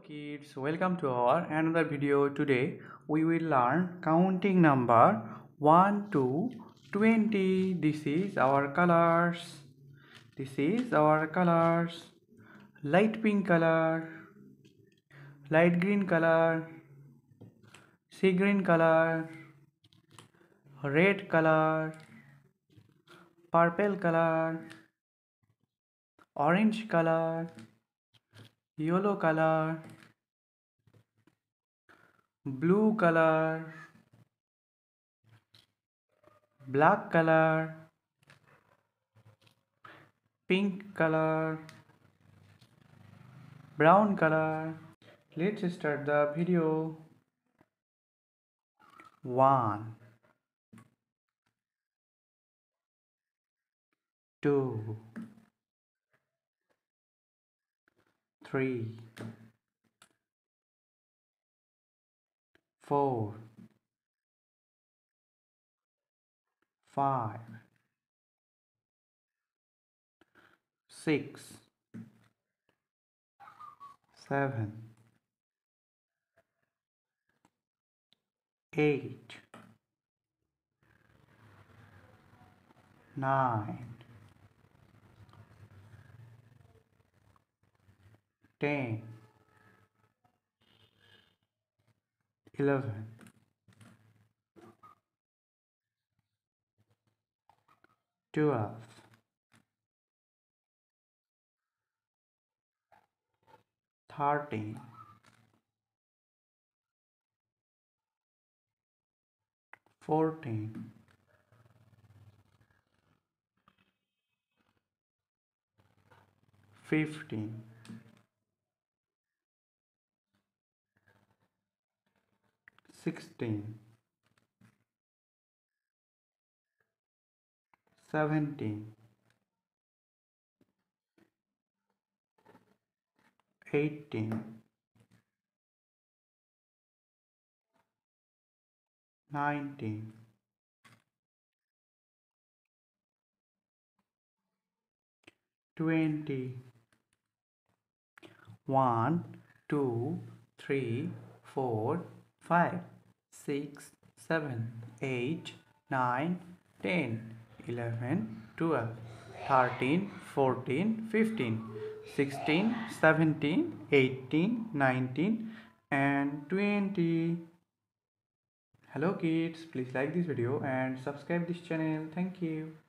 kids, welcome to our another video. Today we will learn counting number 1 to 20. This is our colors. Light pink color, light green color, sea green color, red color, purple color, orange color, yellow color, blue color, black color, pink color, brown color. Let's start the video. 1, 2, 3, 4, 5, 6, 7, 8, 9, 10, 11, 12, 13, 14, 15, 16, 17, 18, 19, 20. 1, 2, 3, 4, 5, 6, 7, 8, 9, 10, 11, 12, 13, 14, 15, 16, 17, 18, 19, and 20. Hello kids, please like this video and subscribe this channel. Thank you.